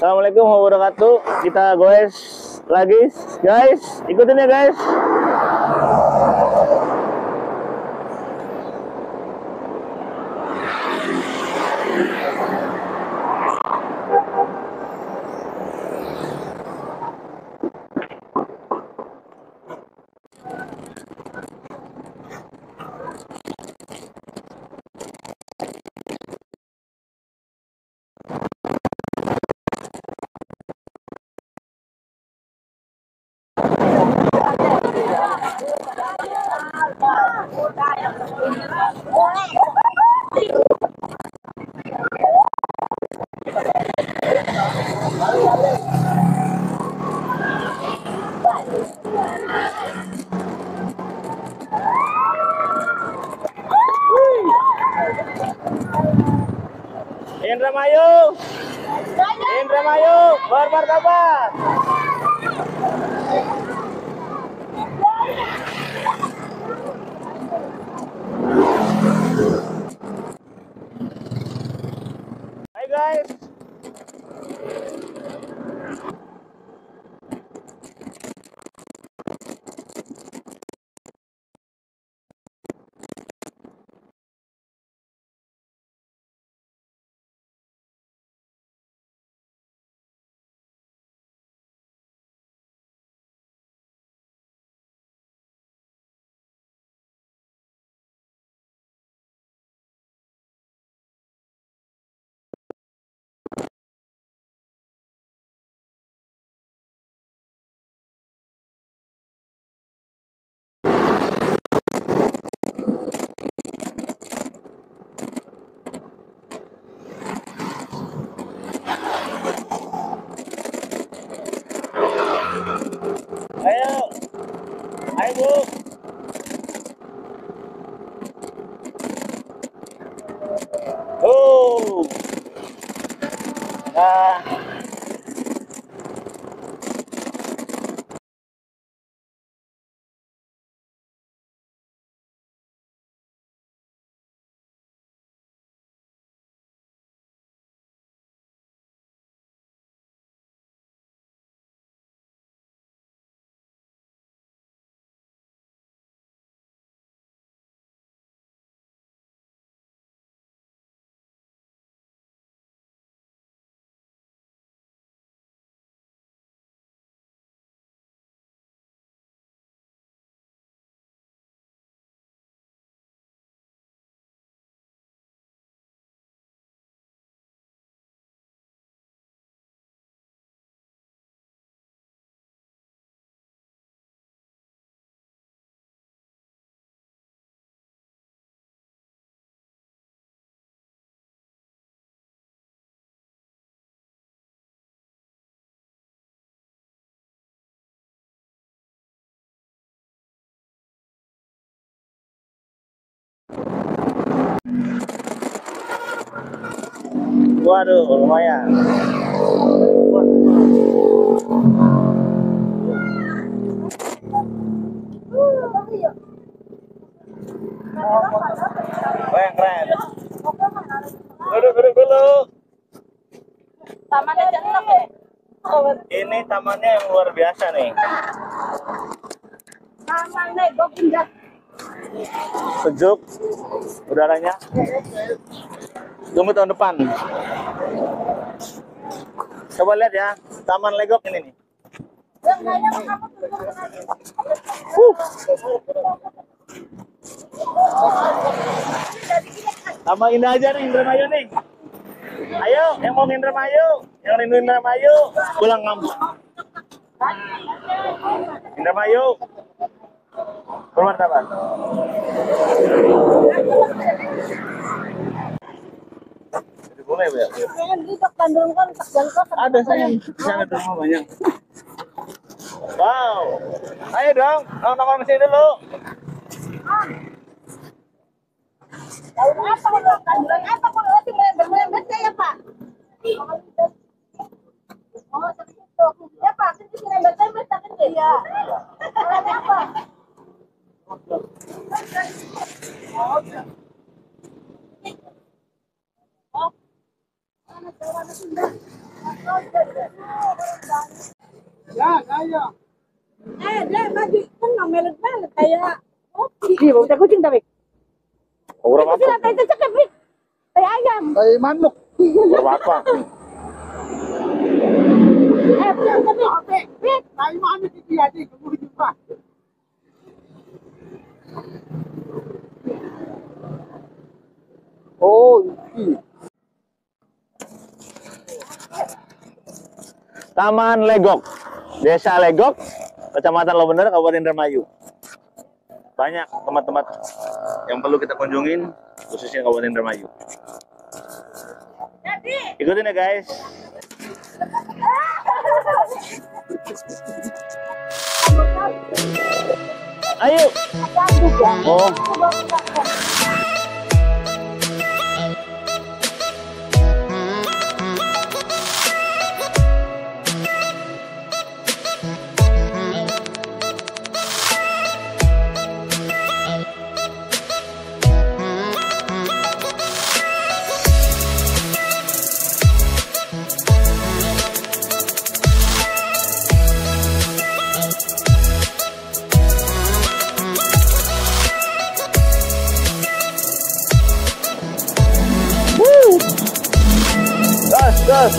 Assalamualaikum warahmatullahi wabarakatuh. Kita goes lagi, guys. Ikutin ya, guys. Indramayu, Indramayu, bermartabat. Hai guys. Ayo, ayo Bu. Oh, nah. Waduh, lumayan. Keren. Duduk dulu. Tamannya jenak ya? Ini tamannya yang luar biasa nih. Tamannya gue pindah. Sejuk udaranya. Tunggu tahun depan. Coba lihat ya, Taman Legok ini nih. Tambah indah aja nih Indramayu nih. Ayo, yang mau Indramayu, yang rindu Indramayu, pulang kampung. Indramayu, bermartabat. Boleh ya? Ada sayang, di sana tuh rumah banyak. Wow, ayo dong, nongkrong di sini dulu. Apa kalau masih merembet ya Pak? Oh, seperti itu. Ya Pak, sini merembet tak kecil. Iya. Apa? Oh. Dia bagi kan melet-melet kayak kopi. Iya, bau kucing tapi. Kurang apa? Sudah kayak cecek, Pik. Kayak ayam. Kayak manuk. Kurang apa? Pik. Kayak manuk itu ya, Dik. Kamu jumpa. Oh, ini. Taman Legok, Desa Legok, Kecamatan Lobener, Kabupaten Indramayu. Banyak tempat-tempat yang perlu kita kunjungin, khususnya Kabupaten Indramayu. Ikutin ya guys. Ayo. Oh. Gas.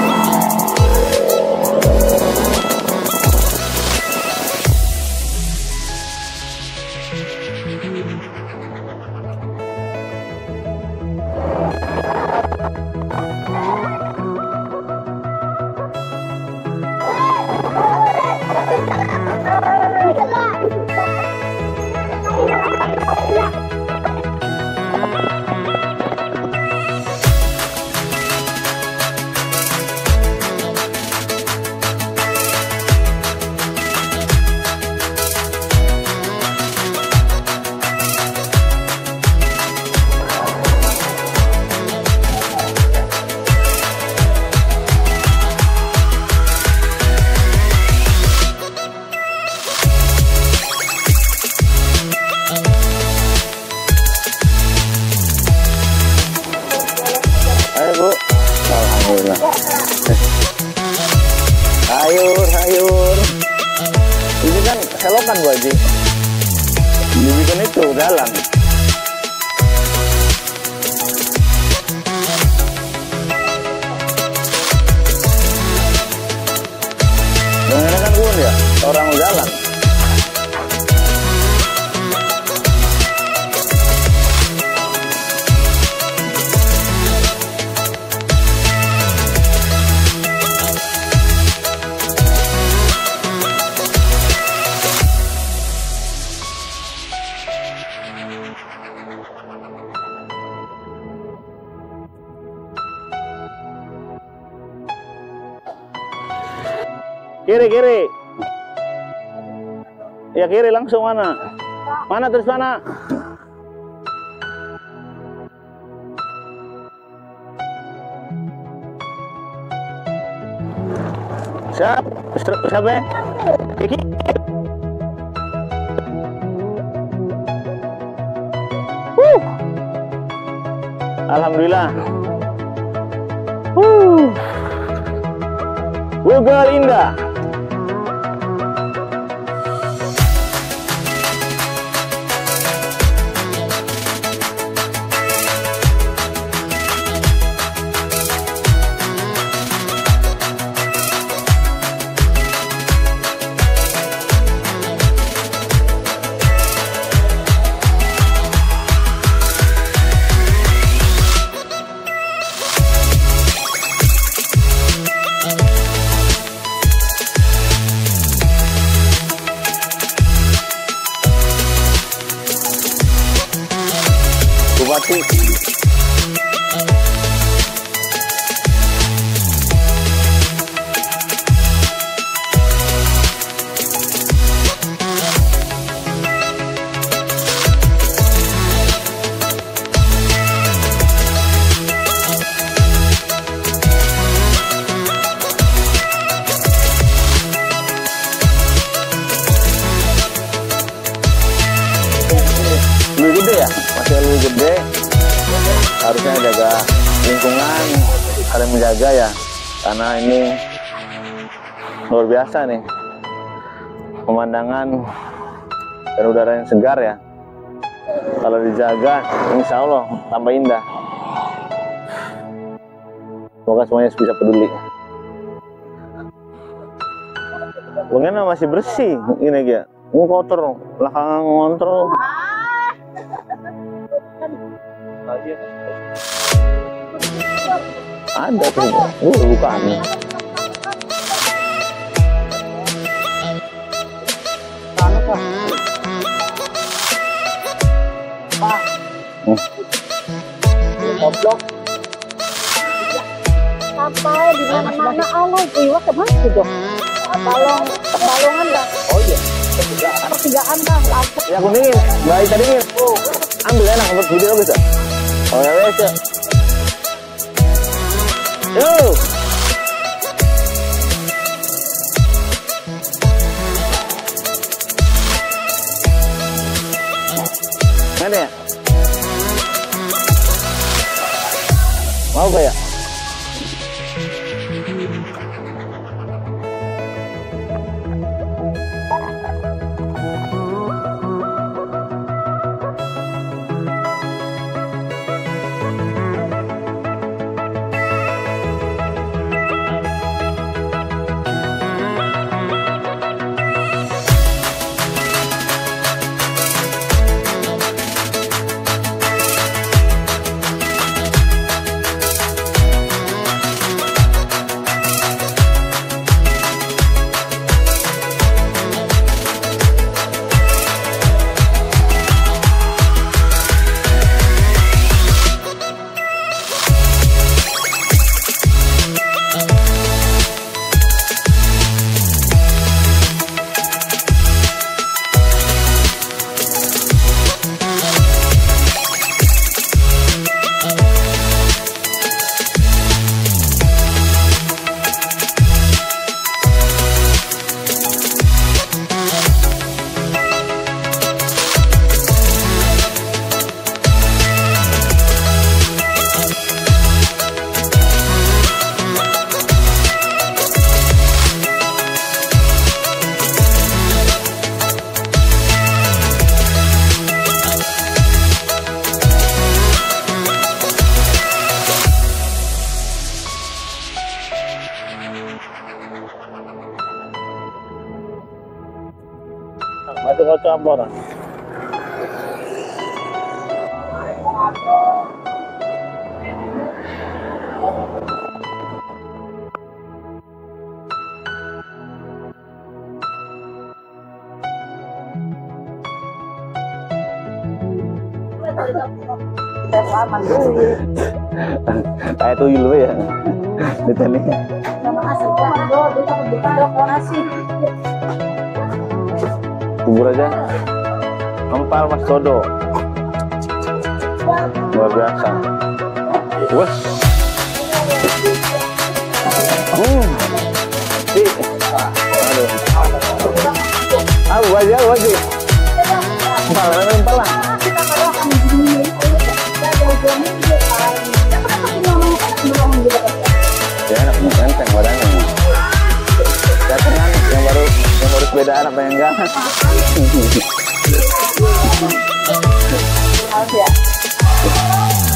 Alhamdulillah. Sayur. Ini kan selokan Bu Haji. Dibikin itu jalan. Dengan kan pun ya orang jalan. Kiri. Ya kiri langsung mana? Mana terus mana? Siapa? Kiki. Alhamdulillah. Google indah. Bupati. Lebih gede ya? Masih lebih gede. Harusnya jaga lingkungan, saling menjaga ya. karena ini luar biasa nih pemandangan dan udara yang segar ya. Kalau dijaga, insya Allah tambah indah. Semoga semuanya bisa peduli. Bagaimana masih bersih ini ya? Ini kotor, belakang ngontrol. Ada tuh, bukan. Goblok. Sampai di mana-mana Allah jiwa kemana dong? Balongan dah. Oh iya. Pertigaan dah. Ya aku dingin, Mbak Ita dingin. Ambil enak buat video bisa. Oh ya bisa. Yo. Mana ya? Mau gak ya? Masuk ke campur. Kayak tuyul lu ya. Detailnya. Nama asal komando, kita bukan nasi. Bubur aja. Empal Mas Dodo. Luar biasa. Wes. Aduh. Wajib. Empal lah. Ya enak, enteng badannya. Jangan yang baru sepedaan apa yang enggak? Maaf ya.